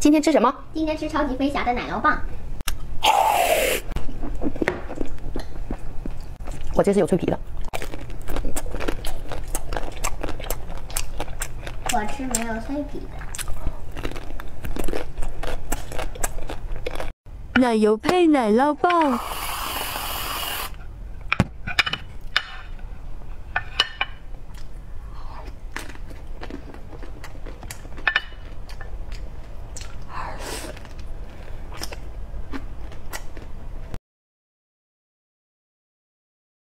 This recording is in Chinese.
今天吃什么？ 今天吃超级飞侠的奶酪棒。 我这是有脆皮的。 我吃没有脆皮的。 奶油配奶酪棒。